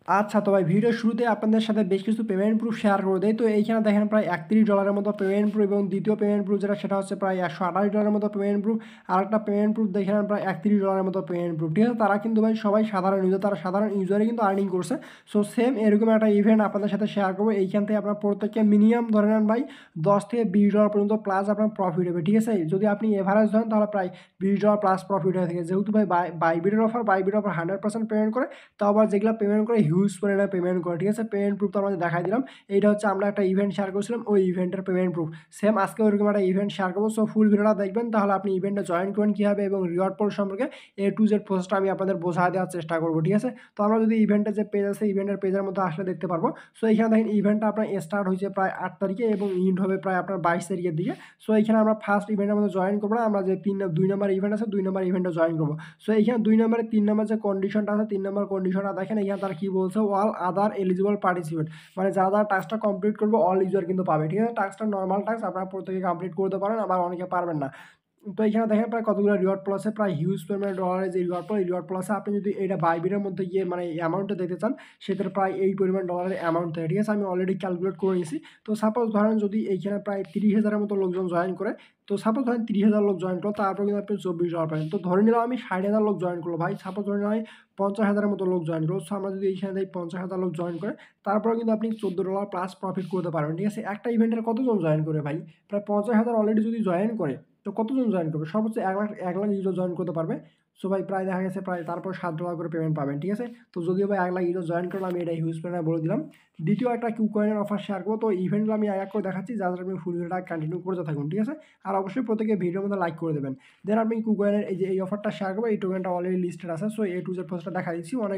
আচ্ছা, তো ভাই ভিডিওর শুরুতে আপনাদের সাথে বেশ কিছু পেমেন্ট প্রুফ শেয়ার করে দেই। তো এইখানে দেখেন প্রায় $31 মতো পেমেন্ট প্রুফ এবং দ্বিতীয় পেমেন্ট প্রুফ যেটা সেটা হচ্ছে প্রায় $128 মতো পেমেন্ট প্রুফ। আরেকটা পেমেন্ট প্রুফ দেখেন প্রায় $31 মতো পেমেন্ট প্রুফ। ঠিক আছে? তারা কিন্তু ভাই সবাই সাধারণ ইউজার, তারা সাধারণ ইউজারই কিন্তু আর্নিং করছে। সো সেম এরকম একটা ইভেন্ট আপনাদের সাথে শেয়ার করবো। এইখান থেকে আপনার প্রত্যেককে মিনিমাম ধরে নেন ভাই $10 থেকে $20 পর্যন্ত প্লাস আপনার প্রফিট হবে। ঠিক আছে? যদি আপনি এভারেজ ধরেন তাহলে প্রায় $20 প্লাস প্রফিট হয়ে থাকে। যেহেতু ভাই বাইবিটের অফার 100% পেমেন্ট করে। তাও আবার যেগুলো পেমেন্ট করে হিউজ পরিমাণে পেমেন্ট করে। ঠিক আছে? পেমেন্ট প্রুফ তো আমাদের দেখাই দিলাম। এইটা হচ্ছে আমরা একটা ইভেন্ট শেয়ার করেছিলাম, ওই ইভেন্টের পেমেন্ট প্রুফ। সেম আজকে ওইরকম একটা ইভেন্ট শেয়ার করবো। সো ফুল ভিডিওটা দেখবেন, তাহলে আপনি ইভেন্টে জয়েন করেন কীভাবে এবং রিওয়ার্ড পোল সম্পর্কে A to Z প্রসেসটা আমি আপনাদের বোঝা দেওয়ার চেষ্টা করবো। ঠিক আছে? তো আমরা যদি ইভেন্টের যে পেজ আছে, ইভেন্টের পেজের মধ্যে আসলে দেখতে পারবো। সো এইখানে দেখেন ইভেন্টটা আপনার স্টার্ট হয়েছে প্রায় 8 তারিখে এবং ইন্ড হবে প্রায় আপনার 22 তারিখের দিকে। সো এইখানে আমরা ফার্স্ট ইভেন্টের মধ্যে জয়েন করবো না, আমরা যে 2 নম্বর ইভেন্ট আছে 2 নম্বর ইভেন্টে জয়েন করবো। সো এইখানে 2 নম্বরে 3 নম্বর যে কন্ডিশনটা আছে, 3 নম্বর কন্ডিশনটা দেখেন এখানে তারা কী বলছে, অল আদার এলিজিবল পার্টিসিপেট, মানে যারা যারা টাস্কটা কমপ্লিট করবে অল ইউজার কিন্তু পাবে। ঠিক আছে? টাস্কটা নর্মাল টাস্ক, আপনারা প্রত্যেকে কমপ্লিট করতে পারেন, আবার অনেকে পারবেন না। তো এখানে দেখেন প্রায় কতগুলো রিওয়ার্ড প্লাসে প্রায় হিউজ পরিমাণে ডলারের যে রিওয়ার্ড প্লাস, এই রিওয়ার্ড প্লাসে আপনি যদি এটা বাইবিটের মধ্যে গিয়ে মানে অ্যামাউন্টটা দেখতে চান, সেটার প্রায় এই পরিমাণ ডলারের অ্যামাউন্ট থাকে। ঠিক আছে? আমি অলরেডি ক্যালকুলেট করে নিয়েছি। তো সাপোজ ধরেন যদি এইখানে প্রায় 30,000-এর মতো লোকজন জয়েন করে, তো সাপোজ ধরেন 30,000 লোক জয়েন করলো, তারপর কিন্তু আপনি $24 পাবেন। তো ধরে নিলাম আমি 60,000 লোক জয়েন করলো ভাই, সাপোজ ধরে নিলাম আমি 50,000-এর মতো লোক জয়েন করলো। সো আমরা যদি এইখানে দেখি 50,000 লোক জয়েন করে, তারপরে কিন্তু আপনি $14 প্লাস প্রফিট করতে পারবেন। ঠিক আছে? একটা ইভেন্টের কতজন জয়েন করে ভাই? প্রায় 50,000 অলরেডি যদি জয়েন করে, তো কতজন জয়েন করবে? সর্বোচ্চ 1 লাখ ইউজার জয়েন করতে পারবে। সো ভাই প্রায় দেখা গেছে প্রায় তারপর $7 করে পেমেন্ট পাবেন। ঠিক আছে? তো যদিও ভাই 1 লাখ ইউজার জয়েন করলে আমি এটা হিউজ পরিমাণে বলে দিলাম। দ্বিতীয় একটা কিউকয়েনের অফার শেয়ার করবো। তো ইভেন্টগুলো আমি এক করে দেখাচ্ছি, যাতে আপনি ফুল ভিডিওটা কন্টিনিউ করতে থাকুন। ঠিক আছে? আর অবশ্যই প্রত্যেকে ভিডিওর মধ্যে লাইক করে দেবেন। দেন আপনি কিউকয়েনের এই যে এই অফারটা শেয়ার করবো, এই টোকেনটা অলরেডি লিস্টেড আছে। সো A to Z প্রসেসটা দেখা দিচ্ছি অনেক।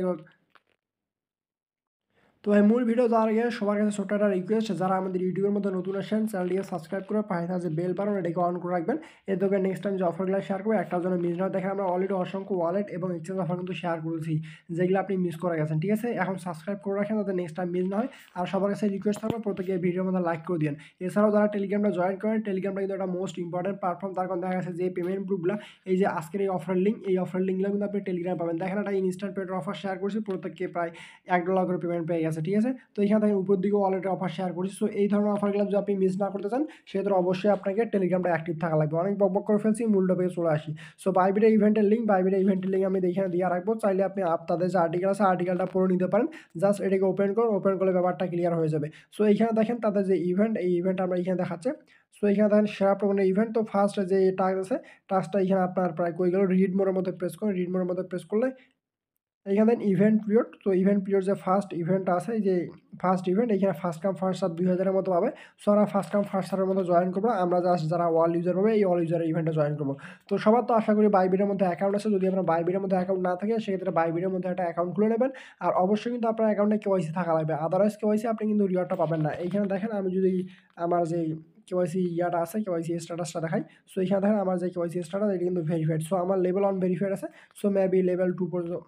তো ভাই মূল ভিডিও যাওয়ার আগে সবার কাছে ছোট্ট একটা রিকোয়েস্ট, যারা আমাদের ইউটিউবের মধ্যে নতুন আসেন চ্যানেলটিকে সাবস্ক্রাইব করে পাশে থাকা যে বেল বাটন এটাকে অন করে রাখবেন। এর দোকানে নেক্সট টাইম যে অফারগুলো শেয়ার করবো একটার জন্য মিস না। দেখেন আমরা অলরেডি অসংখ্য ওয়ালেট এবং এক্সচেঞ্জ অফার কিন্তু শেয়ার করেছি, যেগুলো আপনি মিস করে গেছেন। ঠিক আছে? এখন সাবস্ক্রাইব করে রাখেন যাতে নেক্সট টাইম মিস না হয়। আর সবার কাছে রিকোয়েস্ট থাকবে প্রত্যেকে ভিডিওর মধ্যে লাইক করে দিন। এছাড়াও যারা টেলিগ্রামটা জয়েন করেন, টেলিগ্রামটা কিন্তু একটা মোস্ট ইম্পর্টেন্ট প্ল্যাটফর্ম। তার কারণ দেখা গেছে যে পেমেন্ট প্রুফগুলো, এই যে আজকের এই অফার লিঙ্কগুলো কিন্তু আপনি টেলিগ্রাম পাবেন। দেখেন একটা ইনস্ট্যান্ট পেমেন্টের অফার শেয়ার করছি, প্রত্যেককে প্রায় $1 করে পেমেন্ট পেয়ে গেছে। ঠিক আছে? তো এখানে দেখেন উপর দিকে ওয়ালেটের অফার শেয়ার করছি। সো এই ধরনের অফারগুলো যদি আপনি মিস না করতে চান, সেক্ষেত্রে অবশ্যই আপনাকে টেলিগ্রামটা অ্যাক্টিভ থাকা লাগবে। অনেক বকবক করে ফেলছি, মূল টপিকে চলে আসি। সো বাইবিটের ইভেন্টের লিঙ্ক আমি এখানে দিয়ে রাখবো। চাইলে আপনি তাদের যে আর্টিকেল আছে আর্টিকেলটা পড়ে নিতে পারেন। জাস্ট এটাকে ওপেন করলে ব্যাপারটা ক্লিয়ার হয়ে যাবে। সো এইখানে দেখেন তাদের যে ইভেন্ট, এই ইভেন্ট আমরা এখানে দেখাচ্ছে। সো এখানে দেখেন শ্রাপ ইভেন্ট। তো ফার্স্ট যে টাস্ক আছে, টাস্কটা এখানে আপনার প্রায় কই গেল, রিড মোড়ের মধ্যে প্রেস করেন। রিড মোড়ের মধ্যে প্রেস করলে এইখানে দেন ইভেন্ট পিরিয়ড। তো ইভেন্ট পিরিয়ড যে ফার্স্ট ইভেন্ট আছে, এই যে ফার্স্ট ইভেন্ট, এখানে ফার্স্ট কাম ফার্স্ট সার্ভ 2000-এর মতো পাবে। সো আমরা ফার্স্ট কাম ফার্স্ট সার্ভের মতো জয়েন করবো। আমরা জাস্ট যারা অল ইউজার হবে এই অল ইউজারের ইভেন্টে জয়েন করবো। তো সবার তো আশা করি বাইবিটের মধ্যে অ্যাকাউন্ট আছে। যদি আপনার বাইবিটের মধ্যে অ্যাকাউন্ট না থাকে, সেক্ষেত্রে বাইবিটের মধ্যে একটা অ্যাকাউন্ট খুলে নেবেন। আর অবশ্যই কিন্তু আপনার অ্যাকাউন্টে কেওয়াইসি থাকা লাগবে, আদারওয়াইজ কেওয়াইসি আপনি কিন্তু রিওয়ার্ডটা পাবেন না। এইখানে দেখেন আমি যদি আমার যে কেওয়াইসি ইয়াটা আছে, কেওয়াইসি স্ট্যাটাসটা দেখাই। সো এখানে দেখেন আমার যে কেওয়াইসি স্ট্যাটাস, এটা কিন্তু ভেরিফাইড। সো আমার লেভেল 1 ভেরিফাইড আছে। সো মেবি লেভেল 2 পর্যন্ত।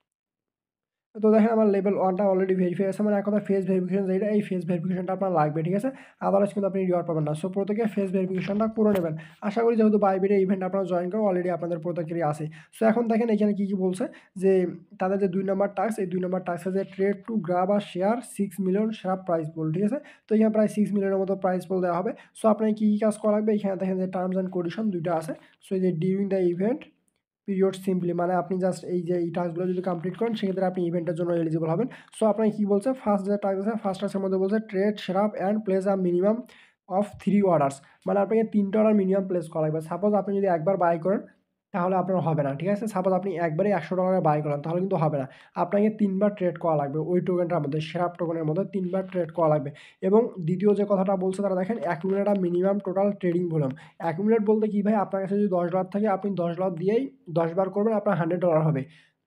তো দেখেন আমার লেভেল 1টা অলরেডি ভেরিফাই আছে, মানে এক কথা ফেস ভেরিফিকেশন যেটা, এই ফেস ভেরিফিকেশনটা আপনার লাগবে। ঠিক আছে? আদারওয়াইজ কিন্তু আপনি রিওয়ার্ড পাবেন না। সো প্রত্যেকে ফেস ভেরিফিকেশনটা করে নেবেন। আশা করি যেহেতু বাইবিটের ইভেন্ট আপনারা জয়েন করেন, অলরেডি আপনাদের প্রত্যেকেরই আছে। সো এখন দেখেন এখানে কী বলছে, যে তাদের যে 2 নম্বর টাস্ক, এই 2 নম্বর টাস্কে যে ট্রেড টু গ্রাব আর share 6 million Shrap prize pool. ঠিক আছে? তো এখানে প্রায় 6 মিলিয়নের মতো প্রাইস পুল দেওয়া হবে। সো আপনাকে কী কাজ করা লাগবে, এখানে দেখেন যে টার্মস অ্যান্ড কন্ডিশন 2টা আছে। সো এই যে during the event period simply, মানে আপনি জাস্ট এই যে এই টাস্কগুলো যদি কমপ্লিট করেন, সেক্ষেত্রে আপনি ইভেন্টের জন্য এলিজিবল হবেন। সো আপনাকে কী বলছে, ফার্স্ট যে টাস্ক আছে, ফার্স্ট টাস্কের মধ্যে বলছে trade Shrap and place a minimum of 3 orders, মানে আপনাকে 3টা অর্ডার মিনিমাম প্লেস করা লাগবে। সাপোজ আপনি যদি একবার বাই করেন, তাহলে আপনার হবে না। ঠিক আছে? সাপোজ আপনি একবারে $100 বাই করেন, তাহলে কিন্তু হবে না। আপনাকে 3বার ট্রেড করা লাগবে ওই টোকেনটার মধ্যে, শ্রাপ টোকেনের মধ্যে 3বার ট্রেড করা লাগবে। এবং দ্বিতীয় যে কথাটা বলছে তারা দেখেন accumulate minimum total trading volume. Accumulate বলতে কি ভাই, আপনার কাছে যদি $10 থাকে, আপনি $10 দিয়েই 10 বার করবেন, আপনার $100 হবে।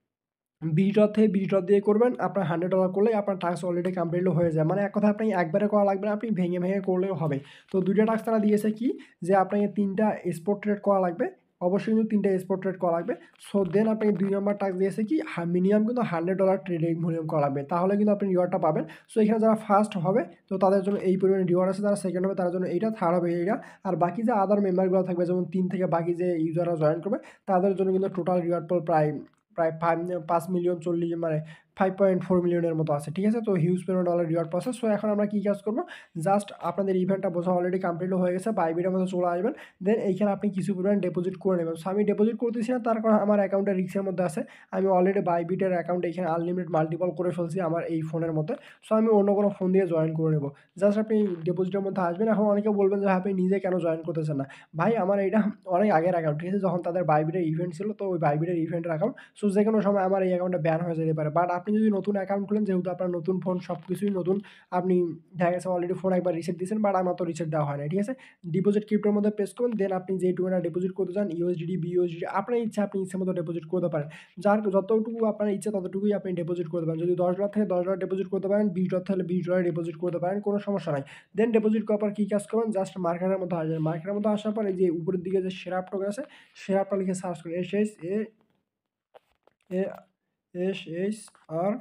$20 থেকে $20 দিয়ে করবেন, আপনার $100 করলেই আপনার টাস্ক অলরেডি কমপ্লিট হয়ে যায়। মানে এক কথা আপনি একবারে করা লাগবে না, আপনি ভেঙে ভেঙে করলেও হবে। তো 2টা টাস্ক তারা দিয়েছে কি, যে আপনাকে 3টা স্পট ট্রেড করা লাগবে। অবশ্যই কিন্তু 3টা স্পট ট্রেড করা লাগবে। সো দেন আপনাকে 2 নম্বর টাস্ক দিয়েছে কি, মিনিমাম কিন্তু $100 ট্রেডিং ভলিউম করা লাগবে, তাহলে কিন্তু আপনি রিওয়ার্ডটা পাবেন। সো এখানে যারা ফার্স্ট হবে, তো তাদের জন্য এই পরিমাণে রিওয়ার্ড আছে। যারা সেকেন্ড হবে তার জন্য এইটা, থার্ড হবে এইটা। আর বাকি যে আদার মেম্বারগুলো থাকবে, যেমন 3 থেকে বাকি যে ইউজাররা জয়েন করবে, তাদের জন্য কিন্তু টোটাল রিওয়ার্ড প্রায় 5 মিলিয়ন 40, মানে 5.4 মিলিয়নের মতো আছে, ঠিক আছে। তো হিউজ পরিমাণ ডলার রিওয়ার্ড প্রসেস। সো এখন আমরা কী কাজ করবো, জাস্ট আপনাদের ইভেন্টটা বোঝা অলরেডি কমপ্লিটও হয়ে গেছে, বাইবিটের মধ্যে চলে আসবেন। দেন এইখানে আপনি কিছু পরিমাণ ডিপোজিট করে নেবেন। সো আমি ডিপোজিট করতেছি না, তার কারণ আমার অ্যাকাউন্টে রিস্কের মধ্যে আছে। আমি অলরেডি বাইবিটের অ্যাকাউন্টে এখানে আনলিমিটেড মাল্টিপল করে ফেলছি আমার এই ফোনের মধ্যে। সো আমি অন্য কোনো ফোন দিয়ে জয়েন করে নেবো। জাস্ট আপনি ডিপোজিটের মধ্যে আসবেন। এখন অনেকে বলবেন যে আপনি নিজে কেন জয়েন করতেছেন না? ভাই আমার এটা অনেক আগের অ্যাকাউন্ট, ঠিক আছে। যখন তাদের বাইবিটের ইভেন্ট ছিল, তো ওই বাইবিটের ইভেন্টের অ্যাকাউন্ট। সো যে কোনো সময় আমার এই অ্যাকাউন্টটা ব্যান হয়ে যেতে পারে। বাট আপনি যদি নতুন অ্যাকাউন্ট খুলেন, যেহেতু আপনার নতুন ফোন, সব কিছুই নতুন, আপনি দেখা গেছে অলরেডি ফোন একবার রিসেট দিয়েছেন, বাট আমার তো রিসেট দেওয়া হয় না, ঠিক আছে। ডিপোজিট ক্রিপ্টোর মধ্যে প্রেস করুন। দেন আপনি যেটুকু ডিপোজিট করতে চান, ইউএসডি, বিইউএসডি, আপনার ইচ্ছা, আপনি ইচ্ছা মতো ডিপোজিট করতে পারেন। যার যতটুকু আপনার ইচ্ছা ততটুকুই আপনি ডিপোজিট করতে পারেন। যদি $10 থেকে $10 ডিপোজিট করতে পারেন, $20 থেকে $20 ডিপোজিট করতে পারেন, কোনো সমস্যা নাই। দেন ডিপোজিট করার পর কী কাজ করবেন, জাস্ট মার্কেটের মধ্যে আসবেন। মার্কেটের মধ্যে আসার পর এই যে উপরের দিকে যে শেরাপ টোকেন আছে, শেরাপটা লিখে সার্চ করুন, SHAR,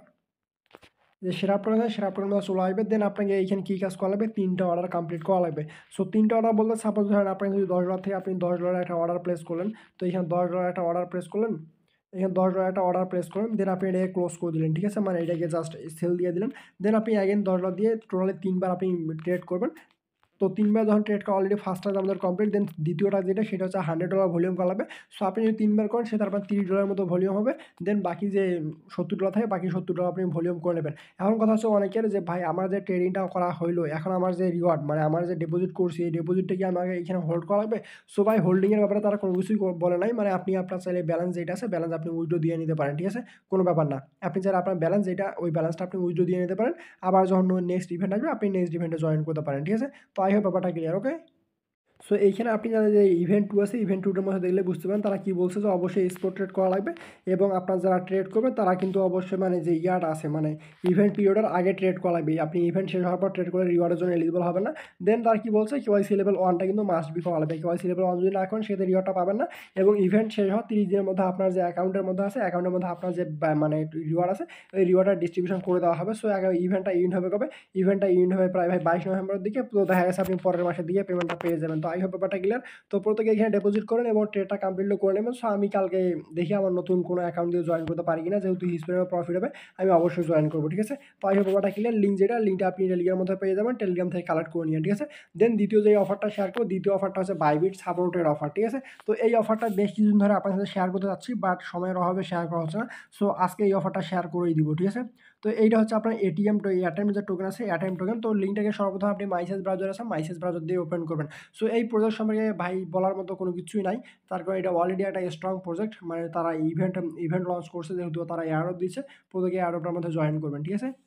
যে শেরাপ টোকেন আছে, শেরাপ টোকেন মধ্যে চলে আসবে। দেন আপনাকে এইখানে কী কাজ করা লাগবে, 3টা অর্ডার কমপ্লিট করা লাগবে। সো 3টা অর্ডার বলতে, সাপোজ ধরেন আপনাকে যদি $10 থেকে আপনি $10 একটা অর্ডার প্লেস করলেন, তো এখানে $10 একটা অর্ডার প্লেস করলেন, এখানে $10 একটা অর্ডার প্লেস করেন। দেন আপনি এটাকে ক্লোজ করে দিলেন, ঠিক আছে, মানে এটাকে জাস্ট সেল দিয়ে দিলেন। দেন আপনি অ্যাগেন $10 দিয়ে টোটালি 3বার আপনি ট্রেড করবেন। তো 3বার যখন ট্রেড করা অলরেডি ফার্স্টটা আমাদের কমপ্লিট, দেন দ্বিতীয়টা যেটা, সেটা হচ্ছে $100 ভলিউম করা লাগবে। সো আপনি যদি 3বার করেন, সে তারপর $30 মতো ভলিউম হবে। দেন বাকি যে $70 থাকে, বাকি $70 আপনি ভলিউম করে নেবেন। এখন কথা হচ্ছে অনেকের যে ভাই আমার যে ট্রেডিংটা করা হইলো, এখন আমার যে রিওয়ার্ড, মানে আমার যে ডিপোজিট করছি, এই ডিপোজিটটা কি আমাকে এখানে হোল্ড করা লাগবে? সো ভাই হোল্ডিংয়ের ব্যাপারে তারা কোনো কিছুই বলে নাই। মানে আপনি আপনার চাইলে ব্যালেন্স যেটা আছে, ব্যালেন্স আপনি উইথড্র দিয়ে নিতে পারেন, ঠিক আছে, কোনো ব্যাপার না। আপনি চাইলে আপনার ব্যালেন্স যেটা, ওই ব্যালেন্সটা আপনি উইথড্র দিয়ে নিতে পারেন। আবার যখন নেক্সট ইভেন্ট আসবে, আপনি নেক্সট ইভেন্টে জয়েন করতে পারেন, ঠিক আছে। তো আই হোপ ব্যাপারটা ক্লিয়ার, ওকে। সো এইখানে আপনি যারা যে ইভেন্ট 2 আছে, ইভেন্ট 2টার মধ্যে দেখলে বুঝতে পারেন তারা কী বলছে, যে অবশ্যই স্পট ট্রেড করা লাগবে। এবং আপনার যারা ট্রেড করবে তারা কিন্তু অবশ্যই মানে যে ইয়াটা আছে, মানে ইভেন্ট পিরিয়ডের আগে ট্রেড করা লাগবে। আপনি ইভেন্ট শেষ হওয়ার পর ট্রেড করে রিওয়ার্ডের জন্য এলিজিবল হবে না। দেন তার কী বলছে, KYC লেভেল 1টা কিন্তু মাস্ট বি করা লাগবে। KYC লেভেল 1 যদি না করেন, সেক্ষেত্রে রিওয়ার্ডটা পাবেন না। এবং ইভেন্ট শেষ হওয়ার 30 দিনের মধ্যে আপনার যে অ্যাকাউন্টের মধ্যে আছে, অ্যাকাউন্টের মধ্যে আপনার যে মানে রিওয়ার্ড আছে, ওই রিওয়ার্ডটা ডিস্ট্রিবিউশন করে দেওয়া হবে। সো ইভেন্টটা ইন্ড হবে কবে? ইভেন্টটা ইন্ড হবে প্রায় ভাই 22 নভেম্বরের দিকে। তো দেখা গেছে আপনি পরের মাসের দিকে পেমেন্টটা পেয়ে যাবেন। তো আই হোপ ব্যাপারটা ক্লিয়ার। তো প্রত্যেকে এখানে ডিপোজিট করেন এবং ট্রেডটা কমপ্লিটও করে নেবেন। সো আমি কালকে দেখি আমার নতুন কোনো অ্যাকাউন্ট দিয়ে জয়েন করতে পারি কিনা, যেহেতু হিউজ পরিমাণে প্রফিট হবে, আমি অবশ্যই জয়েন করবো, ঠিক আছে। তো আই হোপ ব্যাপারটা ক্লিয়ার। লিঙ্কটা আপনি টেলিগ্রামের মধ্যে পেয়ে যাবেন, টেলিগ্রাম থেকে কালেক্ট করে নিন, ঠিক আছে। দেন দ্বিতীয় যে অফারটা শেয়ার করবো, দ্বিতীয় অফারটা হচ্ছে বাইবিট সাপোর্টের অফার, ঠিক আছে। তো এই অফারটা বেশ কিছুদিন ধরে আপনার সাথে শেয়ার করতে যাচ্ছি, বাট সময়ের অভাবে শেয়ার করা হচ্ছে না। সো আজকে এই অফারটা শেয়ার করেই দিব, ঠিক আছে। তো এইটা হচ্ছে আপনার এয়ারটাইম যে টোকেন আছে, এয়ারটাইম টোকেন। তো লিঙ্কটাকে সর্বপ্রথম আপনি মাইসেজ ব্রাউজার আছে, মাইসেজ ব্রাউজার দিয়ে ওপেন করবেন। সো এই প্রজেক্ট সম্পর্কে ভাই বলার মতো কোনো কিছুই নাই। তার কারণ এটা অলরেডি একটা স্ট্রং প্রজেক্ট, মানে তারা ইভেন্ট লঞ্চ করছে, যেহেতু তারা এয়ারড্রপ দিচ্ছে, প্রত্যেকে এয়ারড্রপটার মধ্যে জয়েন করবেন, ঠিক আছে।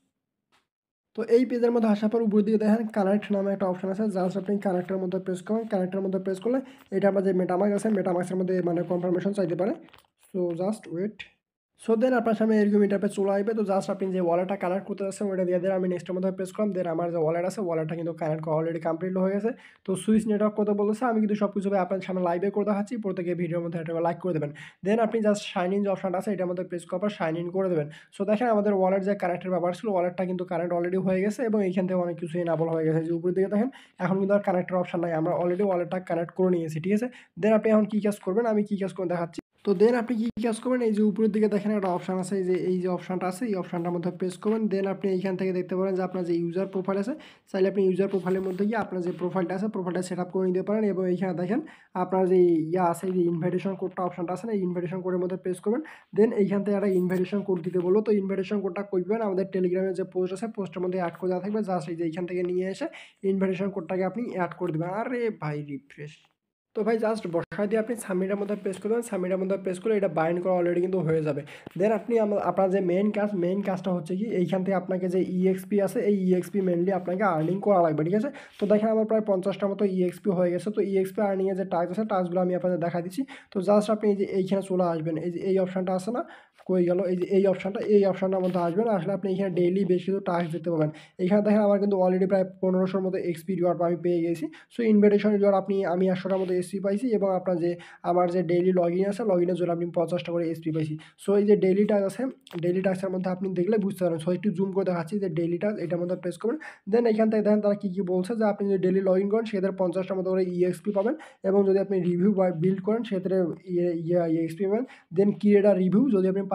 তো এই পেজের মধ্যে আসার পর উপর দিকে দেখেন কানেক্ট নামে একটা অপশন আছে, জাস্ট আপনি কানেক্টের মধ্যে প্রেস করেন। কানেক্টের মধ্যে প্রেস করলে এটা আমার যে মেটামাস্ক আছে, মেটামাস্কের মধ্যে মানে কনফার্মেশন চাইতে পারে। So just wait. So then আপনার সামনে এরকম ইন্টারফেস চলে আসবে। তো জাস্ট আপনি যে ওয়ালেটটা কানেক্ট করতে যাচ্ছেন, ওইটা দিয়ে দেন। আমি নেক্সটের মধ্যে প্রেস করলাম। দেন আমার যে ওয়ালেট আছে, ওয়ালেটটা কিন্তু কানেক্ট করা অলরেডি কমপ্লিট হয়ে গেছে। তো সুইচ নেটওয়ার্ক করতে বলেছে, আমি কিন্তু সব কিছু আপনার সামনে লাইভে করে দেখাচ্ছি। প্রত্যেকে ভিডিওর মধ্যে একটা লাইক করে দেবেন। দেন আপনি জাস্ট সাইন ইন যে অপশনটা আছে, এটার মধ্যে প্রেস করার পর সাইন ইন করে দেবেন। সো দেখেন আমাদের ওয়ালেট যে কানেক্টের ব্যাপার ছিল, ওয়ালেটটা কিন্তু কানেক্ট অলরেডি হয়ে গেছে এবং এইখান থেকে অনেক কিছু এনাবল হয়ে গেছে। যে উপরের দিকে দেখেন, এখন কিন্তু আর কানেক্টের অপশন নাই, আমরা অলরেডি ওয়ালেটটা কানেক্ট করে নিয়েছি, ঠিক আছে। দেন আপনি এখন কী কাজ করবেন, আমি কী কাজ করে দেখাচ্ছি। তো দেন আপনি কী কাজ করবেন, এই যে উপরের দিকে দেখেন একটা অপশান আছে, এই যে অপশানটা আছে, এই অপশানটার মধ্যে প্রেস করবেন। দেন আপনি এইখান থেকে দেখতে পারেন যে আপনার যে ইউজার প্রোফাইল আছে, চাইলে আপনি ইউজার প্রোফাইলের মধ্যে গিয়ে আপনার যে প্রোফাইলটা আছে, প্রোফাইলটা সেট আপ করে নিতে পারেন। এবং এইখানে দেখেন আপনার যে আছে, এই যে ইনভাইটেশন কোডটা অপশানটা আছে না, এই ইনভাইটেশন কোডের মধ্যে প্রেস করবেন। দেন এইখান থেকে একটা ইনভাইটেশন কোড দিতে বলবো। তো ইনভাইটেশন কোডটা করবেন আমাদের টেলিগ্রামের যে পোস্ট আছে, পোস্টের মধ্যে অ্যাড করে দেওয়া থাকবে। জাস্ট এই যে এইখান থেকে নিয়ে এসে ইনভাইটেশন কোডটাকে আপনি অ্যাড করে দেবেন। আরে ভাই রিফ্রেশ। তো ভাই জাস্ট বসায় দিয়ে আপনি সাবমিটের মধ্যে প্রেস করবেন। সাবমিটের মধ্যে প্রেস করলে এটা বাইন্ড করা অলরেডি কিন্তু হয়ে যাবে। দেন আপনি আপনার যে মেইন কাজটা হচ্ছে কি, এইখান থেকে আপনাকে যে ইএক্সপি আছে, এই ইএক্সপি মেনলি আপনাকে আর্নিং করা লাগবে, ঠিক আছে। তো দেখেন আমার প্রায় 50টা মতো ইএক্সপি হয়ে গেছে। তো ইএক্সপি আর্নিংয়ের যে টাস্ক আছে, টাস্কগুলো আমি আপনাদের দেখা দিচ্ছি। তো জাস্ট আপনি এই যে এইখানে চলে আসবেন, এই যে এই অপশানটা আছে না, কই গেল, এই যে এই অপশানটার মধ্যে আসবেন। আসলে আপনি এখানে ডেইলি বেশ কিছু টাস্ক দেখতে পাবেন। এখানে দেখেন আমার কিন্তু অলরেডি প্রায় 1500-র মতো এক্সপি রিওয়ার্ড আমি পেয়ে গেছি। সো ইনভাইটেশন রিওয়ার্ড আমি 100টার মতো এসপি পাইছি এবং আপনার যে আমার যে ডেইলি লগ ইন আছে, লগ ইনের জন্য আপনি 50টা করে এসপি পাইছি। সো এই যে ডেইলি টাস্ক আছে, ডেইলি টাস্কের মধ্যে আপনি দেখলে বুঝতে পারবেন। সো একটু জুম করে দেখাচ্ছি যে ডেইলি টাস্ক, এটার মধ্যে প্রেস করবেন। দেন এখান থেকে দেখেন তারা কী বলছে, যে আপনি যদি ডেইলি লগ ইন করেন, সেক্ষেত্রে 50টার মতো করে ইএক্সপি পাবেন। এবং যদি আপনি রিভিউ বা বিল্ড করেন, সেক্ষেত্রে ইএক্সপি পাবেন। দেন ক্রিয়েট আ রিভিউ, যদি আপনি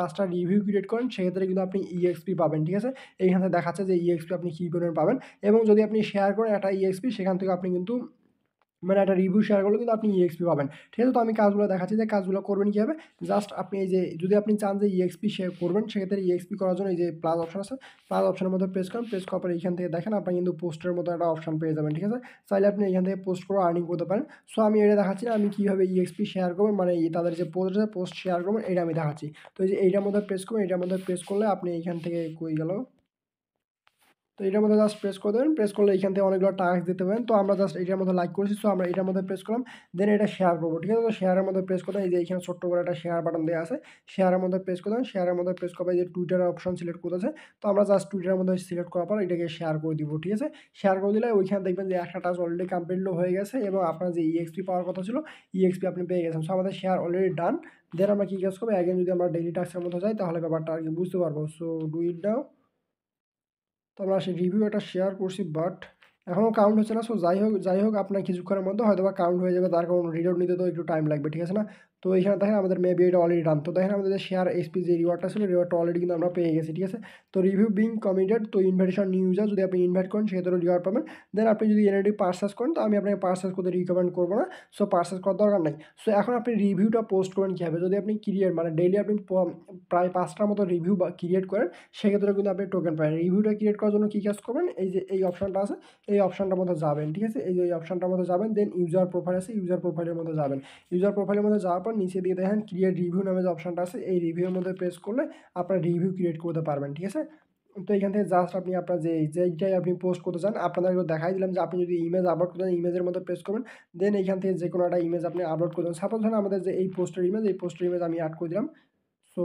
5টা রিভিউ ক্রিয়েট করেন সেক্ষেত্রে কিন্তু আপনি EXP পাবেন, ঠিক আছে। এইখানে দেখাচ্ছে যে EXP আপনি কী পরিমাণ পাবেন, এবং যদি আপনি শেয়ার করেন একটা EXP সেখান থেকে আপনি কিন্তু মানে একটা রিভিউ শেয়ার করলে কিন্তু আপনি EXP পাবেন, ঠিক আছে। তো আমি কাজগুলো দেখাচ্ছি যে কাজগুলো করবেন কীভাবে। জাস্ট আপনি এই যে যদি আপনি চান যে EXP শেয়ার করবেন সেক্ষেত্রে EXP করার জন্য এই যে প্লাস অপশন আছে, প্লাস অপশনের মধ্যে প্রেস করেন, প্রেস করার পর এইখান থেকে দেখেন আপনি কিন্তু পোস্টের মতো একটা অপশন পেয়ে যাবেন, ঠিক আছে। চাইলে আপনি এখান থেকে পোস্ট করে আর্নিং করতে পারেন। সো আমি এটা দেখাচ্ছি না আমি কীভাবে EXP শেয়ার করবেন, মানে তাদের যে পোস্ট আছে পোস্ট শেয়ার করবেন এটা আমি দেখাচ্ছি। তো এই যে এইটার মধ্যে প্রেস করবেন, এটার মধ্যে প্রেস করলে আপনি এইখান থেকে কই গেল, তো এটার মধ্যে জাস্ট প্রেস করে দেবেন, প্রেস করলে এখান থেকে অনেকগুলো টাস্ক দিতে পারেন। তো আমরা জাস্ট এটার মধ্যে লাইক করেছি, সো আমরা এটার মধ্যে প্রেস করলাম, দেন এটা শেয়ার করবো, ঠিক আছে। তো শেয়ারের মধ্যে প্রেস করতে এই যে এখানে ছোট্ট করে একটা শেয়ার বাটন দেওয়া আছে, শেয়ারের মধ্যে প্রেস করবেন, শেয়ারের মধ্যে প্রেস করবে যে টুইটারের অপশন সিলেক্ট করতেছে, তো আমরা জাস্ট টুইটারের মধ্যে সিলেক্ট করার পর এটাকে শেয়ার করে দিব, ঠিক আছে। শেয়ার করে দিলে ওইখানে দেখবেন যে একটা টাস্ক অলরেডি কমপ্লিট হয়ে গেছে এবং আপনার যে EXP পাওয়ার কথা ছিল EXP আপনি পেয়ে গেছেন। সো আমাদের শেয়ার অলরেডি ডান। দেন আমরা কী কাজ করবো, অ্যাগেন যদি আমরা ডেইলি টাস্কের মধ্যে যাই তাহলে ব্যাপারটা আর কি বুঝতে পারবো। So do it now. তো আমরা সেই রিভিউ এটা শেয়ার করছি বাট এখনও কাউন্ট হচ্ছে না। সো যাই হোক আপনার কিছুক্ষণের মধ্যে হয়তো বা কাউন্ট হয়ে যাবে, তার কারণ রিলোড নিতে তো একটু টাইম লাগবে, ঠিক আছে না। তো এখানে দেখেন আমাদের মেবি এটা অলরেডি ডান। তো দেখেন আমাদের যে শেয়ার এসপি যে রিওয়ার্ডটা ছিল রিওয়ার্ডটা অলরেডি কিন্তু আমরা পেয়ে গেছি, ঠিক আছে। তো রিভিউ বিং কমিটেড, তো ইনভাইটেশন নিউ ইউজার যদি আপনি ইনভাইট করেন সেক্ষেত্রে রিওয়ার্ড পাবেন। দেন আপনি যদি এনআইডি পার্সেস করেন তো আমি আপনাকে পার্সেস করতে রিকমেন্ড করবো না, সো পার্সেস করার দরকার নাই। সো এখন আপনি রিভিউটা পোস্ট করেন কীভাবে, যদি আপনি ক্রিয়েট মানে ডেইলি আপনি প্রায় 5টার মতো রিভিউ বা ক্রিয়েট করেন সেক্ষেত্রে কিন্তু আপনি টোকেন পাবেন। রিভিউটা ক্রিয়েট করার জন্য কী কাজ করবেন, এই যে এই অপশনটা আছে এই অপশনটার মধ্যে যাবেন, ঠিক আছে। এই যে এই অপশনটার মধ্যে যাবেন, দেন ইউজার প্রোফাইল আছে ইউজার প্রোফাইলের মধ্যে যাবেন। ইউজার প্রোফাইলের মধ্যে যাওয়ার পর নিচে দিয়ে দেখেন ক্রিয়েট রিভিউ নামে যে অপশনটা আছে এই রিভিউর মধ্যে প্রেস করলে আপনার রিভিউ ক্রিয়েট করতে পারবেন, ঠিক আছে। তো এখান থেকে জাস্ট আপনি আপনার যেইটাই আপনি পোস্ট করতে চান আপনাদেরকে দেখাই দিলাম যে আপনি যদি ইমেজ আপলোড করতে চান ইমেজের মধ্যে প্রেস করবেন, দেন এইখান থেকে যে কোনো একটা ইমেজ আপনি আপলোড করে দেবেন। সাপোজ ধরেন আমাদের যে এই পোস্টের ইমেজ আমি অ্যাড করে দিলাম। সো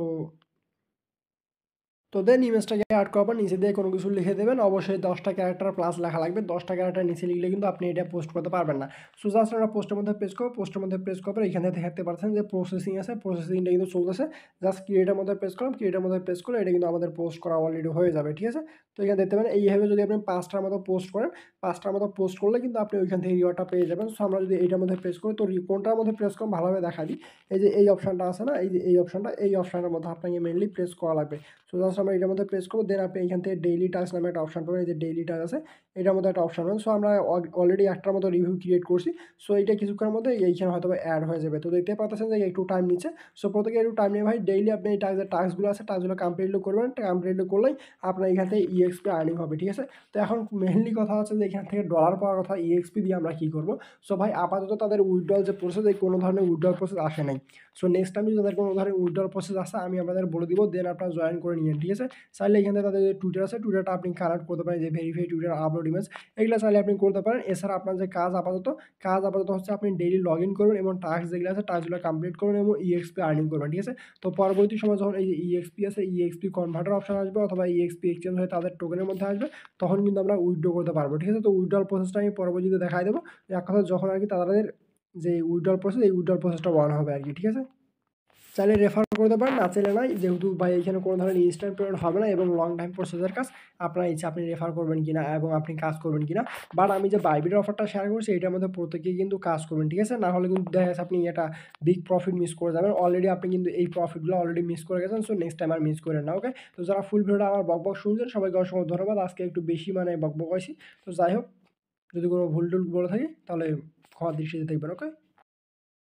তো দেন ইমেজটাকে অ্যাড করার পর নিচে দিয়ে কোনো কিছু লিখে দেবেন, অবশ্যই 10টা ক্যারেক্টার প্লাস লেখা লাগবে, 10টা ক্যারেক্টার নিচে লিখলে কিন্তু আপনি এটা পোস্ট করতে পারবেন না। সো জাস্ট আমরা পোস্টের মধ্যে প্রেস করবো, পোস্টের মধ্যে প্রেস করার পর এখানে দেখতে পাচ্ছেন যে প্রসেসিং আছে, প্রসেসিংটা কিন্তু চলতেছে। জাস্ট ক্রিয়েটের মধ্যে প্রেস করলাম, ক্রিয়েটের মধ্যে প্রেস করলে এটা কিন্তু আমাদের পোস্ট করা অলরেডি হয়ে যাবে, ঠিক আছে। তো এখানে দেখতে পাবেন এইভাবে যদি আপনি 5টার মতো পোস্ট করেন, 5টার মতো পোস্ট করলে কিন্তু আপনি ওইখান থেকে রিওয়ার্ডটা পেয়ে যাবেন। সো আমরা যদি এইটার মধ্যে প্রেস করি তো কোনটার মধ্যে প্রেস করুন ভালোভাবে দেখা দিই, এই যে এই অপশনটা আছে না, এই যে এই অপশনটার মধ্যে আপনাকে মেনলি প্রেস করা লাগবে। সো জাস্ট আমরা এটার মধ্যে প্রেস করবো, দেন আপনি এখান থেকে ডেইলি টাস্ক নামে একটা অপশন পাবেন, এই যে ডেইলি টাস্ক আছে এটার মধ্যে একটা অপশন পাবেন। সো আমরা অলরেডি একটার মতো রিভিউ ক্রিয়েট করছি, সো এইটা কিছুক্ষণের মধ্যে এইখানে হয়তো অ্যাড হয়ে যাবে। তো দেখতে পাচ্ছেন যে একটু টাইম নিচ্ছে। সো প্রত্যেকে একটু টাইম নিয়ে ভাই ডেইলি আপনি এই টাস্কগুলো আছে টাস্কগুলো কমপ্লিট করবেন, কমপ্লিট করলেই আপনার এখান থেকে EXP আর্নিং হবে, ঠিক আছে। তো এখন মেনলি কথা হচ্ছে যে এখান থেকে ডলার পাওয়ার কথা, EXP দিয়ে আমরা কী করবো। সো ভাই আপাতত তাদের উইথড্রল যে প্রসেস এই কোনো ধরনের উইথড্রল প্রসেস আসে নাই। সো নেক্সট টাইম যদি তাদের কোনো ধরনের উইথড্রল প্রসেস আসে আমি আপনাদের বলে দিব, দেন আপনারা জয়েন করে নিন, ঠিক আছে। চাইলে এখান থেকে তাদের যে টুইটার আছে টুইটারটা আপনি কানেক্ট করতে পারেন, যে ভেরিফাই টুইটার আপলোড ইমেজ এগুলো চাইলে আপনি করতে পারেন। এছাড়া আপনার যে কাজ আপাতত হচ্ছে আপনি ডেইলি লগ ইন করবেন এবং টাস্ক যেগুলো আছে টাস্কগুলো কমপ্লিট করবেন এবং EXP আর্নিং করবেন, ঠিক আছে। তো পরবর্তী সময় যখন এই যে EXP আছে EXP কনভার্টার অপশন আসবে অথবা EXP এক্সচেঞ্জ হয়ে তাদের টোকেনের মধ্যে আসবে তখন কিন্তু আমরা উইথড্র করতে পারবো, ঠিক আছে। তো উইথড্রল প্রসেসটা আমি পরবর্তীতে দেখাই দেবো, এক কথা যখন আর কি তাদের যে উইথড্রল প্রসেস এই উইথড্রল প্রসেসটা অন হবে আর কি, ঠিক আছে। চাইলে রেফার করতে পারেন, না চাইলে নাই, যেহেতু ভাই এখানে কোনো ধরনের ইনস্ট্যান্ট পেমেন্ট হবে না এবং লং টাইম প্রসেসের কাজ আপনার ইচ্ছা আপনি রেফার করবেন কিনা এবং আপনি কাজ করবেন কিনা। বাট আমি যে বাইবিটের অফারটা শেয়ার করছি এটার মধ্যে প্রত্যেকেই কিন্তু কাজ করবেন, ঠিক আছে। না হলে কিন্তু দেখা যাচ্ছে আপনি এটা বিগ প্রফিট মিস করে যাবেন। অলরেডি আপনি কিন্তু এই প্রফিটগুলো অলরেডি মিস করে গেছেন, সো নেক্সট টাইম আর মিস করেন না, ওকে। তো যারা ফুল ভিডিওটা আমার বকবক শুনছেন সবাইকে অসংখ্য ধন্যবাদ। আজকে একটু বেশি মানে বকবক হয়েছি। তো যাই হোক, যদি কোনো ভুল টুল বলে থাকি তাহলে ক্ষমার দৃষ্টিতে দেখবেন, ওকে।